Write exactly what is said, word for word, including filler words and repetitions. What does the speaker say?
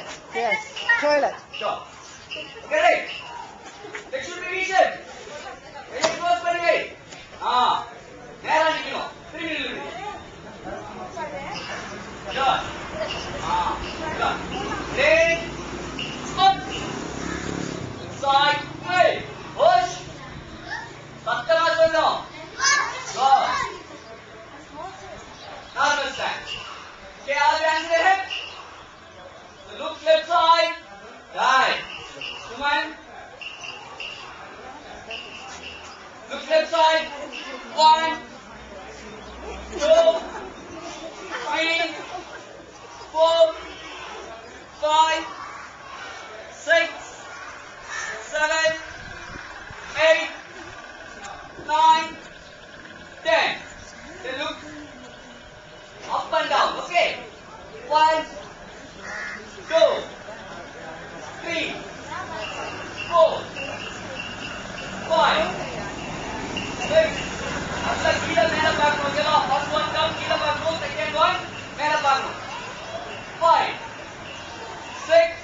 Toilet. Yes. Toilet. Sure. Okay, right. It should be vision. Very close by way. Ah. There are you know. Three millimeters. Sure. Ah. Sure. Then stop. Inside. Wait. Push. Sattama sollo. Good. Normal stand. Okay, all the hands in the hip. So look left side. Right. Woman. Look left side. One, two, three, four, five, six, seven, eight, nine, ten. Then look up and down. Okay. One, two.